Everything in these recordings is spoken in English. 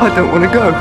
I don't want to go.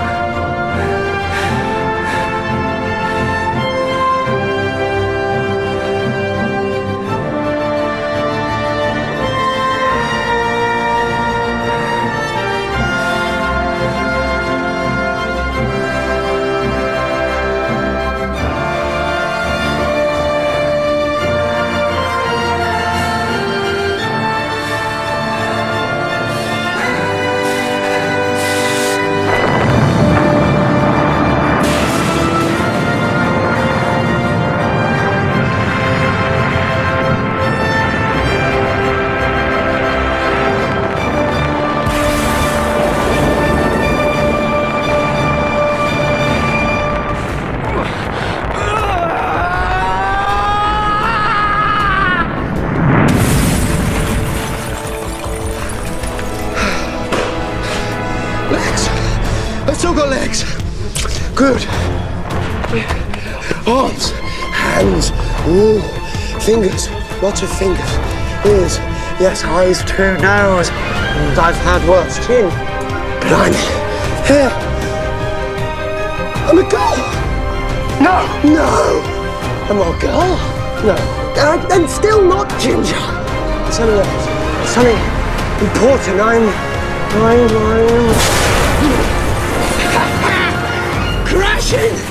Legs! I've still got legs. Good. Arms, hands, ooh, fingers, lots of fingers. Ears, yes, eyes too, nose. And I've had worse, chin. But I'm here. I'm a girl. No. No. I'm not a girl. No. I'm still not Ginger. Something else. Something important. I'm crashing!